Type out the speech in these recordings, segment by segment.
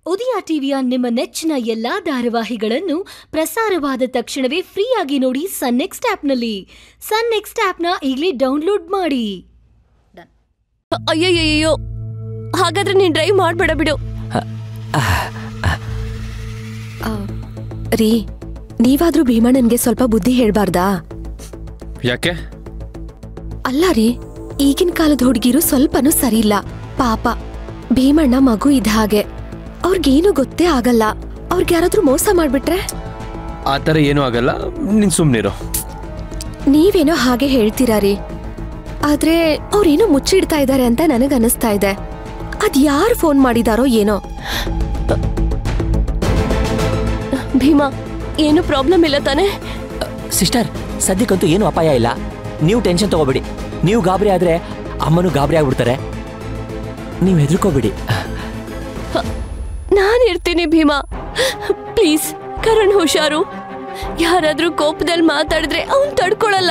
ಉದಯ ಟಿವಿಯ ನಿಮ್ಮ ನೆಚ್ಚಿನ ಎಲ್ಲಾ ಧಾರಾವಾಹಿಗಳನ್ನು ಪ್ರಸಾರವಾದ ತಕ್ಷಣವೇ ಫ್ರೀಯಾಗಿ ನೋಡಿ ಸನ್ ನೆಕ್ಸ್ಟ್ ಆಪ್ನಲ್ಲಿ. ಸನ್ ನೆಕ್ಸ್ಟ್ ಆಪ್ನ ಈಗಲೇ ಡೌನ್ಲೋಡ್ ಮಾಡಿ. ಅಯ್ಯಯ್ಯೋ, ಹಾಗಾದ್ರೆ ನೀನ್ ಡ್ರೈವ್ ಮಾಡ್ಬೇಡ ಬಿಡು. ರೀ, ನೀವಾದ್ರೂ ಭೀಮಣ್ಣನ್ಗೆ ಸ್ವಲ್ಪ ಬುದ್ಧಿ ಹೇಳ್ಬಾರ್ದಾ? ಯಾಕೆ? ಅಲ್ಲ ರೀ, ಈಗಿನ ಕಾಲದ ಹುಡುಗಿರು ಸ್ವಲ್ಪನೂ ಸರಿ ಇಲ್ಲ. ಪಾಪ ಭೀಮಣ್ಣ ಮಗು ಇದ್ದ ಹಾಗೆ, ಅವ್ರಿಗೇನು ಗೊತ್ತೇ ಆಗಲ್ಲ. ಅವ್ರಿಗೆ ಯಾರಾದ್ರೂ ಮೋಸ ಮಾಡ್ಬಿಟ್ರೆ? ಆತರ ಏನೂ ಆಗಲ್ಲ, ನೀನ್ ಸುಮ್ನಿರು. ನೀವೇನೋ ಹಾಗೆ ಹೇಳ್ತೀರಾ ರೀ, ಆದ್ರೆ ಅವ್ರೇನೋ ಮುಚ್ಚಿಡ್ತಾ ಇದ್ದಾರೆ ಅಂತ ನನಗನ್ನಿಸ್ತಾ ಇದೆ. ಅದ್ ಯಾರು ಫೋನ್ ಮಾಡಿದಾರೋ ಏನೋ. ಭೀಮಾ, ಏನು ಪ್ರಾಬ್ಲಮ್ ಇಲ್ಲ ತಾನೆ? ಸಿಸ್ಟರ್, ಸದ್ಯಕ್ಕಂತೂ ಏನು ಅಪಾಯ ಇಲ್ಲ. ನೀವು ಟೆನ್ಷನ್ ತಗೋಬೇಡಿ. ನೀವು ಗಾಬರಿ ಆದ್ರೆ ಅಮ್ಮನೂ ಗಾಬರಿ ಆಗ್ಬಿಡ್ತಾರೆ. ನೀವು ಹೆದರ್ಕೋಬೇಡಿ. ನಾನಿರ್ತೀನಿ ಭೀಮಾ, ಪ್ಲೀಸ್. ಕರಣ್ ಹುಷಾರು. ಯಾರಾದ್ರೂ ಕೋಪದಲ್ಲಿ ಮಾತಾಡಿದ್ರೆ ಅವನು ತಡ್ಕೊಳಲ್ಲ.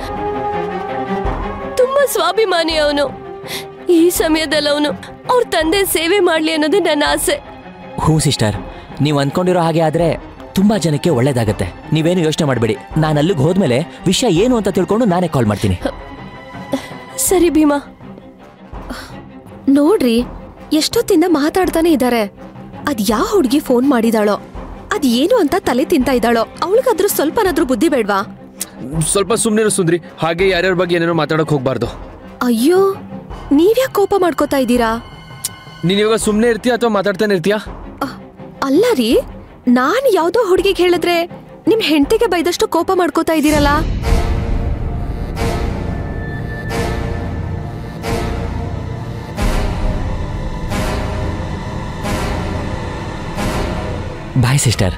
ತುಂಬಾ ಸ್ವಾಭಿಮಾನಿ ಅವನು. ಈ ಸಮಯದಲ್ಲಿ ಅವನು ಅವ್ರ ತಂದೆ ಸೇವೆ ಮಾಡ್ಲಿ ಅನ್ನೋದೇ ನನ್ನ ಆಸೆ. ಹ್ಞೂ ಸಿಸ್ಟರ್, ನೀವು ಅಂದ್ಕೊಂಡಿರೋ ಹಾಗೆ ಆದ್ರೆ ತುಂಬಾ ಜನಕ್ಕೆ ಒಳ್ಳೇದಾಗತ್ತೆ. ನೀವೇನು ಯೋಚನೆ ಮಾಡಬೇಡಿ. ನಾನು ಅಲ್ಲಿಗೆ ಹೋದ್ಮೇಲೆ ವಿಷಯ ಏನು ಅಂತ ತಿಳ್ಕೊಂಡು ನಾನೇ ಕಾಲ್ ಮಾಡ್ತೀನಿ. ಸರಿ ಭೀಮಾ. ನೋಡ್ರಿ, ಎಷ್ಟೊತ್ತಿಂದ ಮಾತಾಡ್ತಾನೆ ಇದ್ದಾರೆ. ಅದ್ ಯಾವ ಹುಡುಗಿ ಫೋನ್ ಮಾಡಿದಾಳೋ, ಅದ್ ಏನು ಅಂತ ತಲೆ ತಿಂತಾ ಇದ್ದಾಳೋ. ಅವಳಿಗಾದ್ರೂ ಸ್ವಲ್ಪನಾದ್ರೂ ಬುದ್ಧಿ ಬೇಡ್ವಾ? ಸ್ವಲ್ಪ ಸುಮ್ನಿರು ಸುಂದ್ರಿ. ಹಾಗೆ ಯಾರ್ಯಾರ ಬಗ್ಗೆ ಏನೇನೋ ಮಾತಾಡಕ್ ಹೋಗ್ಬಾರ್ದು. ಅಯ್ಯೋ, ನೀವ್ಯಾಕೆ ಕೋಪ ಮಾಡ್ಕೋತಾ ಇದ್ದೀರಾ? ನೀನ್ ಇವಾಗ ಸುಮ್ನೆ ಇರ್ತೀಯ ಅಥವಾ ಮಾತಾಡ್ತಾನೆ ಇರ್ತೀಯಾ? ಅಲ್ಲ ರೀ, ನಾನ್ ಯಾವ್ದೋ ಹುಡುಗಿಗೆ ಹೇಳಿದ್ರೆ ನಿಮ್ ಹೆಂಡತಿಗೆ ಬೈದಷ್ಟು ಕೋಪ ಮಾಡ್ಕೋತಾ ಇದ್ದೀರಲ್ಲ. Bye sister.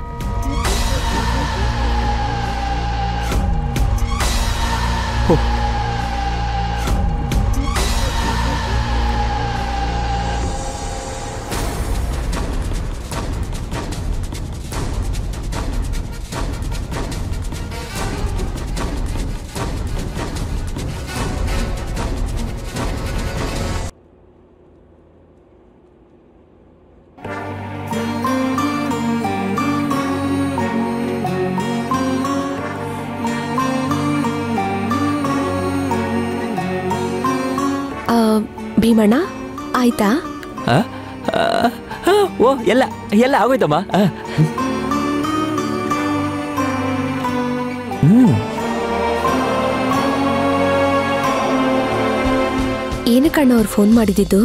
ಭೀಮಣ್ಣ, ಆಯ್ತಾ? ಓ, ಎಲ್ಲ ಎಲ್ಲ ಆಗೋಯ್ತಮ್ಮ. ಏನಕ್ಕಣ್ಣ ಅವ್ರು ಫೋನ್ ಮಾಡಿದ್ದು?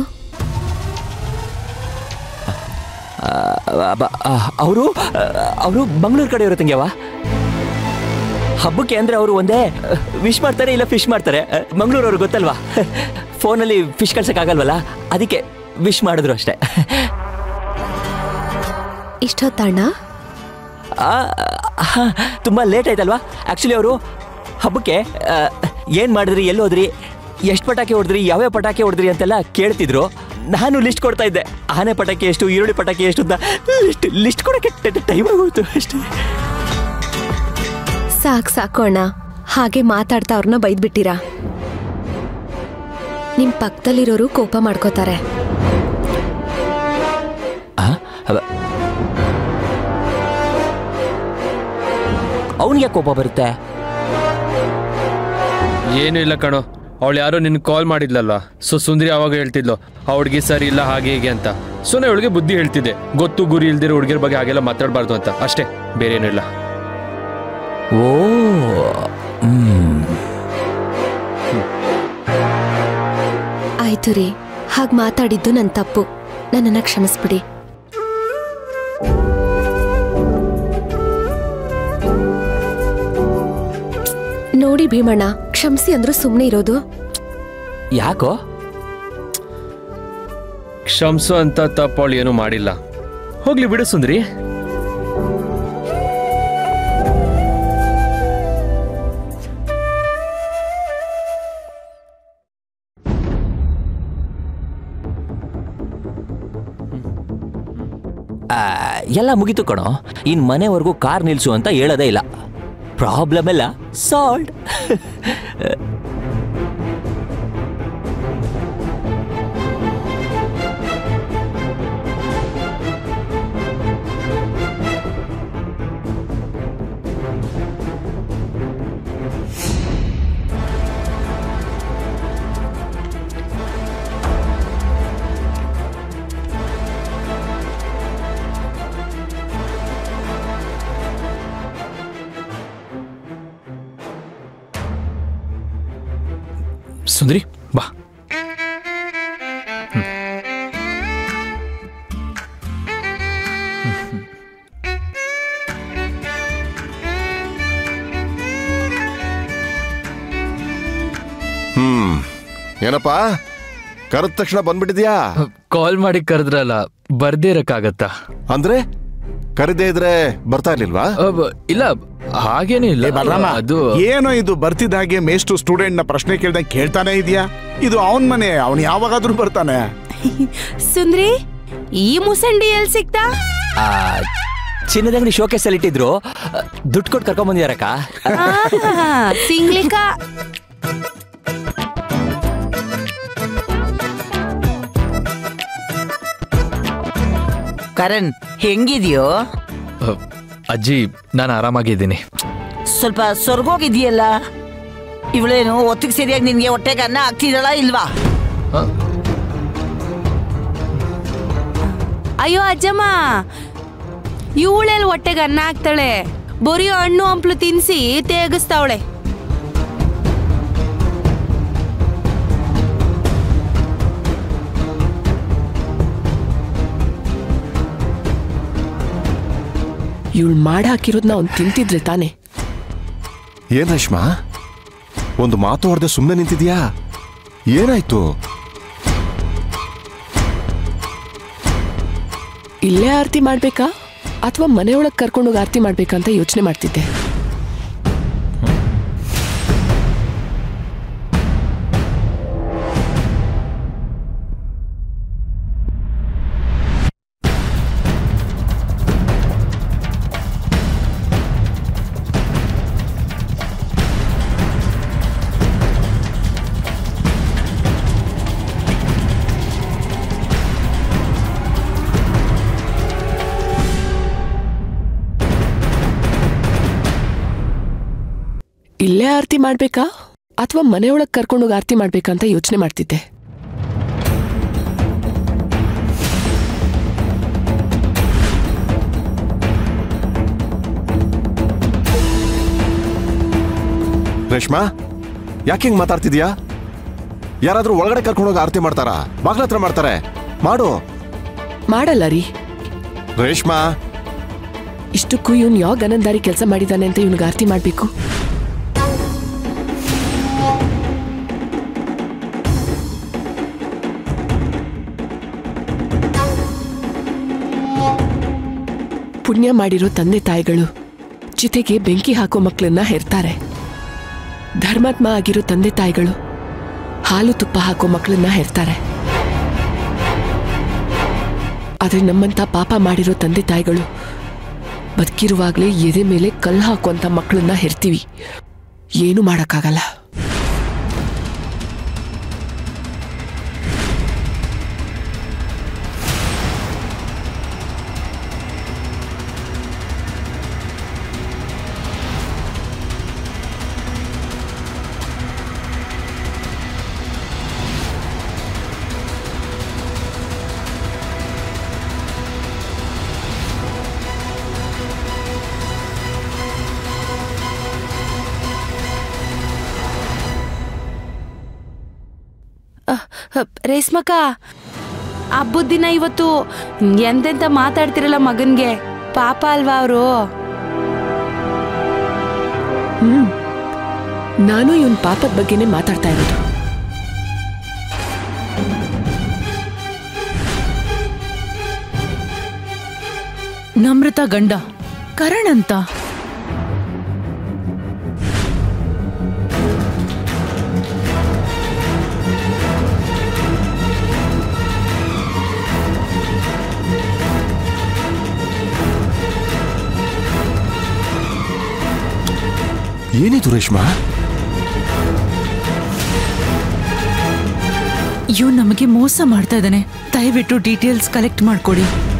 ಅವರು ಮಂಗಳೂರು ಕಡೆ ಇರೋ ತಂಗ್ಯವ. ಹಬ್ಬಕ್ಕೆ ಅಂದ್ರೆ ಅವರು ಒಂದೇ ವಿಶ್ ಮಾಡ್ತಾರೆ, ಇಲ್ಲ ಫಿಶ್ ಮಾಡ್ತಾರೆ. ಮಂಗಳೂರು ಅವ್ರಿಗೆ ಗೊತ್ತಲ್ವಾ, ಫೋನಲ್ಲಿ ಫಿಶ್ ಕಳ್ಸಕ್ಕಾಗಲ್ವಲ್ಲ, ಅದಕ್ಕೆ ವಿಶ್ ಮಾಡಿದ್ರು ಅಷ್ಟೇ. ಇಷ್ಟೊತ್ತಣ್ಣ? ತುಂಬ ಲೇಟ್ ಆಯ್ತಲ್ವಾ. ಆ್ಯಕ್ಚುಲಿ ಅವರು ಹಬ್ಬಕ್ಕೆ ಏನು ಮಾಡಿದ್ರಿ, ಎಲ್ಲಿ ಹೋದ್ರಿ, ಎಷ್ಟು ಪಟಾಕಿ ಹೊಡೆದ್ರಿ, ಯಾವ್ಯಾವ ಪಟಾಕಿ ಹೊಡೆದ್ರಿ ಅಂತೆಲ್ಲ ಕೇಳ್ತಿದ್ರು. ನಾನು ಲಿಸ್ಟ್ ಕೊಡ್ತಾ ಇದ್ದೆ. ಆನೆ ಪಟಾಕಿ ಎಷ್ಟು, ಈರುಳ್ಳಿ ಪಟಾಕಿ ಎಷ್ಟು ಅಂತ ಲಿಸ್ಟ್ ಕೊಡೋಕ್ಕೆ ಟೈಮ್ ಆಗೋಯ್ತು ಅಷ್ಟೇ. ಸಾಕು ಅಣ್ಣ, ಹಾಗೆ ಮಾತಾಡ್ತಾ ಅವ್ರನ್ನ ಬೈದ್ಬಿಟ್ಟಿರಾ. ನಿಮ್ ಪಕ್ಕದಲ್ಲಿರೋರು ಕೋಪ ಮಾಡ್ಕೋತಾರೆ. ಅವನಿಗೆ ಕೋಪ ಬರುತ್ತೆ? ಏನು ಇಲ್ಲ ಕಣೋ, ಅವಳು ಯಾರೋ ನಿನ್ ಕಾಲ್ ಮಾಡಿದ್ಲಲ್ಲ, ಸುಂದ್ರಿ ಅವಾಗ ಹೇಳ್ತಿದ್ಲು ಆ ಹುಡುಗಿ ಸರಿ ಇಲ್ಲ ಹಾಗೆ ಹೀಗೆ ಅಂತ. ಸುಮ್ಮನೆ ಅವಳಿಗೆ ಬುದ್ಧಿ ಹೇಳ್ತಿದ್ದೆ. ಗೊತ್ತು ಗುರಿ ಇಲ್ದಿರೋ ಹುಡುಗಿರ ಬಗ್ಗೆ ಹಾಗೆಲ್ಲ ಮಾತಾಡಬಾರ್ದು ಅಂತ ಅಷ್ಟೇ, ಬೇರೆ ಏನೂ ಇಲ್ಲ. ಓ, ಆಯ್ತು ರೀ, ಹಾಗೆ ಮಾತಾಡಿದ್ದು ನನ್ನ ತಪ್ಪು. ನನ್ನನ್ನ ಕ್ಷಮಿಸ್ಬಿಡಿ. ನೋಡಿ ಭೀಮಣ್ಣ, ಕ್ಷಮಿಸಿ ಅಂದ್ರೂ ಸುಮ್ಮನೆ ಇರೋದು. ಯಾಕೋ? ಕ್ಷಮಿಸು ಅಂತ ತಪ್ಪು ಅವಳು ಏನೂ ಮಾಡಿಲ್ಲ. ಹೋಗ್ಲಿ ಬಿಡು ಸುಂದ್ರಿ. ಎಲ್ಲ ಮುಗಿತು ಕಣೋ. ಇನ್ ಮನೆವರೆಗೂ ಕಾರ್ ನಿಲ್ಸು ಅಂತ ಹೇಳೋದೇ ಇಲ್ಲ. ಪ್ರಾಬ್ಲಮ್ ಎಲ್ಲ ಸಾಲ್ವ್. ಸುಂದ್ರಿ ಬಾ. ಏನಪ್ಪ ಕರೆದ ತಕ್ಷಣ ಬಂದ್ಬಿಟ್ಟಿದ್ಯಾ? ಕಾಲ್ ಮಾಡಿ ಕರೆದ್ರಲ್ಲ, ಬರ್ದೇ ಇರಕ್ಕಾಗತ್ತಾ? ಅಂದ್ರೆ ಕರೆದೇ ಇದ್ರೆ ಬರ್ತಾ ಇರ್ಲಿಲ್ವಾ? ಇಲ್ಲ ಹಾಗೇನೇ ಇಲ್ಲ. ಅದು ಏನೋ ಇದು ಬರ್ತಿದ್ದ ಹಾಗೆ ಮೇಷ್ಟು ಸ್ಟೂಡೆಂಟ್ ನ ಪ್ರಶ್ನೆ ಕೇಳ್ದಂಗೆ ಕೇಳ್ತಾನೆ ಇದೆಯಾ? ಇದು ಅವನ್ ಮನೆ, ಅವನ್ ಯಾವಾಗಾದ್ರೂ ಬರ್ತಾನೆ. ಸುಂದ್ರಿ, ಈ ಮುಸಂಡಿ ಎಲ್ಲಿ ಸಿಕ್ತಾ? ಚಿನ್ನದಂಗಡಿ ಶೋಕೇಸ್ ಅಲ್ಲಿ ಇಟ್ಟಿದ್ರು, ದುಡ್ಡು ಕೊಟ್ಟು ಕರ್ಕೊಂಡ್ ಬಂದಿದಾರಕ್ಕ. ಸಿಂಗ್ಲಿಕ ಕರಣ್, ಹೆಂಗಿದ್ಯೋ? ಅಜ್ಜಿ, ನಾನು ಆರಾಮಾಗಿದ್ದೀನಿ. ಸ್ವಲ್ಪ ಸೊರ್ಗೋಗಿದ್ಯಲ್ಲ. ಇವಳೇನು ಒತ್ತಿಗೆ ಸರಿಯಾಗಿ ನಿನ್ಗೆ ಹೊಟ್ಟೆಗೆ ಅನ್ನ ಹಾಕ್ತಿದಳ ಇಲ್ವಾ? ಅಯ್ಯೋ ಅಜ್ಜಮ್ಮ, ಇವಳೆಲ್ಲಿ ಹೊಟ್ಟೆಗೆ ಅನ್ನ ಹಾಕ್ತಾಳೆ? ಬರೀ ಹಣ್ಣು ಹಂಪ್ಲು ತಿನ್ಸಿ ತೇಗಿಸ್ತಾವಳೆ. ಇವಳು ಮಾಡಿ ಹಾಕಿರೋದ್ನ ಅವ್ನು ತಿಂತಿದ್ರೆ ತಾನೆ. ಏನ್ ರೇಷ್ಮಾ, ಒಂದು ಮಾತು ಹೊರದೆ ಸುಮ್ಮನೆ ನಿಂತಿದ್ಯಾ? ಏನಾಯ್ತು? ಇಲ್ಲೇ ಆರತಿ ಮಾಡ್ಬೇಕಾ ಅಥವಾ ಮನೆಯೊಳಗೆ ಕರ್ಕೊಂಡೋಗಿ ಆರತಿ ಮಾಡ್ಬೇಕಂತ ಯೋಚನೆ ಮಾಡ್ತಿದ್ದೆ. ಇಲ್ಲೇ ಆರತಿ ಮಾಡ್ಬೇಕಾ ಅಥವಾ ಮನೆಯೊಳಗೆ ಕರ್ಕೊಂಡೋಗಿ ಆರತಿ ಮಾಡ್ಬೇಕಂತ ಯೋಚನೆ ಮಾಡ್ತಿದ್ದೆ. ರೇಷ್ಮಾ, ಯಾಕೆ ಹಿಂಗ್ ಮಾತಾಡ್ತಿದ್ಯಾ? ಯಾರಾದ್ರೂ ಒಳಗಡೆ ಕರ್ಕೊಂಡೋಗಿ ಆರತಿ ಮಾಡ್ತಾರಾ? ಬಾಗ್ಲ ಹತ್ರ ಮಾಡ್ತಾರೆ. ಮಾಡು. ಮಾಡಲ್ಲ ರೀ. ರೇಷ್ಮಾ, ಇಷ್ಟಕ್ಕೂ ಇವನ್ ಯಾವ ಗನಂದಾರಿ ಕೆಲಸ ಮಾಡಿದಾನೆ ಅಂತ ಇವನಿಗೆ ಆರತಿ ಮಾಡ್ಬೇಕು? ಪುಣ್ಯ ಮಾಡಿರೋ ತಂದೆ ತಾಯಿಗಳು ಚಿತೆಗೆ ಬೆಂಕಿ ಹಾಕೋ ಮಕ್ಕಳನ್ನ ಹೆರ್ತಾರೆ. ಧರ್ಮಾತ್ಮ ಆಗಿರೋ ತಂದೆ ತಾಯಿಗಳು ಹಾಲು ತುಪ್ಪ ಹಾಕೋ ಮಕ್ಕಳನ್ನ ಹೆರ್ತಾರೆ. ಆದ್ರೆ ನಮ್ಮಂತ ಪಾಪ ಮಾಡಿರೋ ತಂದೆ ತಾಯಿಗಳು ಬದುಕಿರುವಾಗ್ಲೇ ಎದೆ ಮೇಲೆ ಕಲ್ಲು ಹಾಕುವಂತ ಮಕ್ಕಳನ್ನ ಹೆರ್ತೀವಿ. ಏನು ಮಾಡಕ್ಕಾಗಲ್ಲ. ರೇಷ್ಮಕ್ಕ, ಹಬ್ಬದ ದಿನ ಇವತ್ತು ಎಂತೆಂತ ಮಾತಾಡ್ತಿರಲ್ಲ ಮಗನ್ಗೆ. ಪಾಪ ಅಲ್ವಾ ಅವರು? ನಾನು ಇವನ್ ಪಾಪದ ಬಗ್ಗೆನೇ ಮಾತಾಡ್ತಾ ಇರೋದು. ನಮ್ರತ ಗಂಡ ಕರಣ್ ಅಂತ. ಏನಿದು ರೇಷ್ಮಾ? ಇವ್ ನಮಗೆ ಮೋಸ ಮಾಡ್ತಾ ಇದ್ದಾನೆ. ದಯವಿಟ್ಟು ಡೀಟೇಲ್ಸ್ ಕಲೆಕ್ಟ್ ಮಾಡ್ಕೊಡಿ.